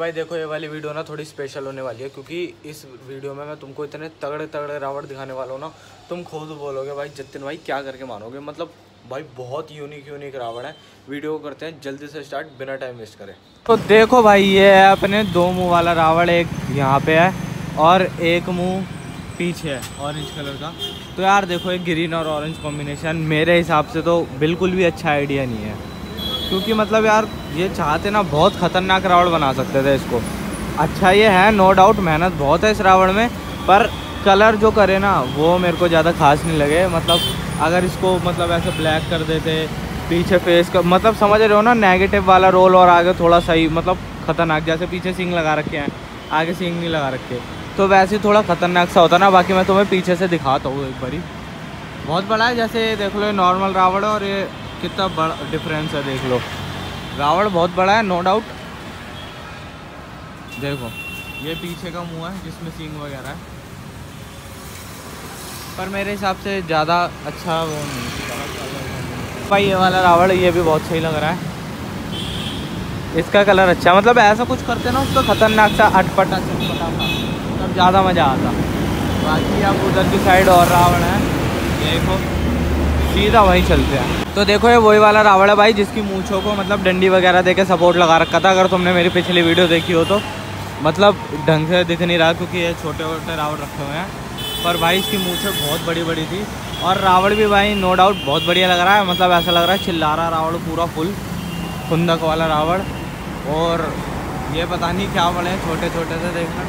भाई देखो ये वाली वीडियो ना थोड़ी स्पेशल होने वाली है, क्योंकि इस वीडियो में मैं तुमको इतने तगड़े तगड़े रावण दिखाने वाला हूँ ना, तुम खुद बोलोगे भाई जतिन भाई क्या करके मानोगे। मतलब भाई बहुत यूनिक रावण है। वीडियो को करते हैं जल्दी से स्टार्ट बिना टाइम वेस्ट करे। तो देखो भाई ये है अपने दो मुँह वाला रावण, एक यहाँ पे है और एक मुँह पीछे है ऑरेंज कलर का। तो यार देखो एक ग्रीन और ऑरेंज कॉम्बिनेशन मेरे हिसाब से तो बिल्कुल भी अच्छा आइडिया नहीं है, क्योंकि मतलब यार ये चाहते ना बहुत ख़तरनाक रावण बना सकते थे इसको। अच्छा ये है नो डाउट मेहनत बहुत है इस रावण में, पर कलर जो करे ना वो मेरे को ज़्यादा खास नहीं लगे। मतलब अगर इसको मतलब ऐसे ब्लैक कर देते, पीछे फेस का मतलब समझ रहे हो ना नेगेटिव वाला रोल, और आगे थोड़ा सही मतलब ख़तरनाक, जैसे पीछे सींग लगा रखे हैं आगे सींग नहीं लगा रखे, तो वैसे थोड़ा ख़तरनाक सा होता ना। बाकी मैं तुम्हें पीछे से दिखाता हूँ एक बारी। बहुत बड़ा है, जैसे देख लो नॉर्मल रावण और ये कितना बड़ा डिफरेंस है देख लो। रावण बहुत बड़ा है नो डाउट। देखो ये पीछे का मुंह है जिसमें सींग वगैरह है, पर मेरे हिसाब से ज़्यादा अच्छा वो नहीं। भाई ये वाला रावण ये भी बहुत सही लग रहा है, इसका कलर अच्छा, मतलब ऐसा कुछ करते ना उसको खतरनाक सा अटपटा चटपटा सा, तब ज़्यादा मज़ा आता। बाकी अब उधर की साइड और रावण है, देखो सीधा वहीं चलते हैं। तो देखो ये वही वाला रावण है भाई जिसकी मूंछों को मतलब डंडी वगैरह देके सपोर्ट लगा रखा था। अगर तुमने मेरी पिछली वीडियो देखी हो तो मतलब ढंग से दिख नहीं रहा क्योंकि ये छोटे छोटे रावण रखे हुए हैं, पर भाई इसकी मूंछें बहुत बड़ी बड़ी थी। और रावण भी भाई नो डाउट बहुत बढ़िया लग रहा है, मतलब ऐसा लग रहा है चिल्ला रहा रावण पूरा फुल खुंदक वाला रावण। और ये पता नहीं क्या बड़े हैं छोटे छोटे से देखना।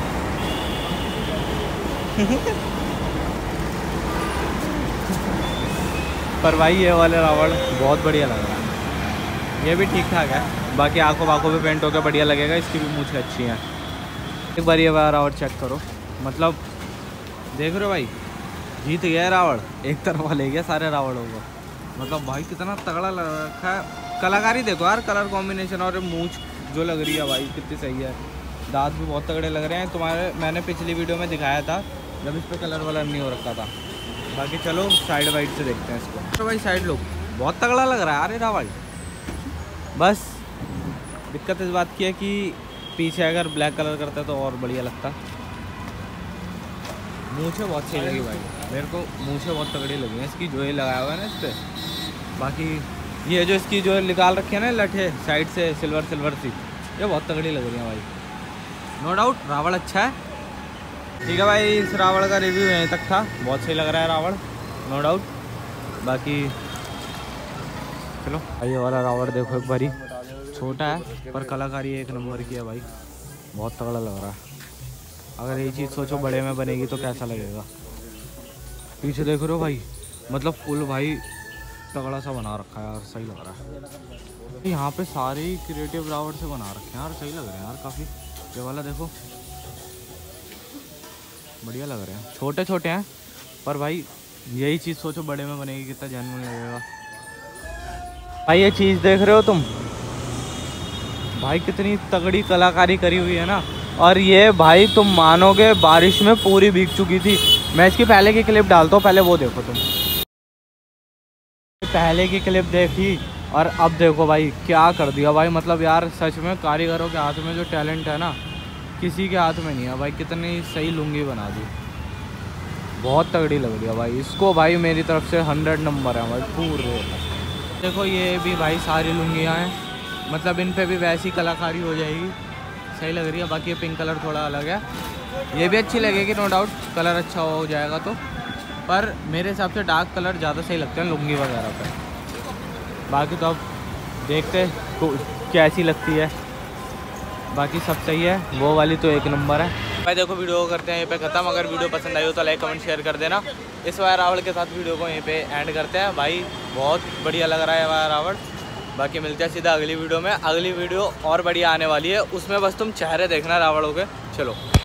पर भाई ये वाले रावण बहुत बढ़िया लग रहा है, ये भी ठीक ठाक है। बाकी आंखों पे पेंट होकर बढ़िया लगेगा, इसकी भी मूंछें अच्छी हैं। एक बार ये वाला रावण चेक करो, मतलब देख रहे हो भाई जीत गया रावण, एक तरफा ले गया सारे रावणों को। मतलब भाई कितना तगड़ा लग रखा है, कलाकारी देखो यार, कलर कॉम्बिनेशन और मूंछ जो लग रही है भाई कितनी सही है। दांत भी बहुत तगड़े लग रहे हैं तुम्हारे, मैंने पिछली वीडियो में दिखाया था जब इस पर कलर वलर नहीं हो रखा था। बाकी चलो साइड वाइड से देखते हैं इसको। तो भाई साइड लुक बहुत तगड़ा लग रहा है यार ये रावण। बस दिक्कत इस बात की है कि पीछे अगर ब्लैक कलर करता तो और बढ़िया लगता। मूंछें बहुत सही लगी भाई मेरे को, मूंछें बहुत तगड़ी लगी हैं इसकी जो ये लगाया हुआ है ना इस पर। बाकी ये जो इसकी जो निकाल रखी है ना लठे साइड से सिल्वर सी, ये बहुत तगड़ी लग रही है भाई। नो डाउट रावण अच्छा है। ठीक है भाई इस रावण का रिव्यू यहीं तक था, बहुत सही लग रहा है रावण नो डाउट। बाकी चलो ये वाला रावण देखो एक बारी, छोटा है पर कलाकारी एक नंबर की है भाई, बहुत तगड़ा लग रहा है। अगर ये चीज़ सोचो बड़े में बनेगी तो कैसा लगेगा। पीछे देख रहे हो भाई, मतलब फुल भाई तगड़ा सा बना रखा है यार, सही लग रहा है। यहाँ पे सारे ही क्रिएटिव रावण से बना रखे हैं यार, सही लग रहे हैं यार काफ़ी। ये वाला देखो बढ़िया लग रहे हैं, छोटे छोटे हैं पर भाई यही चीज़ सोचो बड़े में बनेगी कितना जेन्युइन लगेगा भाई। ये चीज़ देख रहे हो तुम भाई कितनी तगड़ी कलाकारी करी हुई है ना। और ये भाई तुम मानोगे बारिश में पूरी भीग चुकी थी। मैं इसकी पहले की क्लिप डालता हूँ, पहले वो देखो तुम। पहले की क्लिप देखी और अब देखो भाई क्या कर दिया भाई। मतलब यार सच में कारीगरों के हाथ में जो टैलेंट है ना किसी के हाथ में नहीं है भाई। कितनी सही लुंगी बना दी, बहुत तगड़ी लग रही है भाई। इसको भाई मेरी तरफ से 100 नंबर है भाई पूरे। देखो ये भी भाई सारी लुंगियाँ हैं, मतलब इन पे भी वैसी कलाकारी हो जाएगी, सही लग रही है। बाकी ये पिंक कलर थोड़ा अलग है, ये भी अच्छी लगेगी नो डाउट, कलर अच्छा हो जाएगा तो। पर मेरे हिसाब से डार्क कलर ज़्यादा सही लगते हैं लुंगी वगैरह पे। बाकी तो अब देखते कैसी लगती है, बाकी सब सही है। वो वाली तो एक नंबर है भाई। देखो वीडियो को करते हैं यहीं पे ख़त्म। अगर वीडियो पसंद आई हो तो लाइक कमेंट शेयर कर देना। इस वाला रावण के साथ वीडियो को यहीं पे एंड करते हैं भाई, बहुत बढ़िया लग रहा है वाला रावण। बाकी मिलते हैं सीधा अगली वीडियो में। अगली वीडियो और बढ़िया आने वाली है, उसमें बस तुम चेहरे देखना रावणों के। चलो।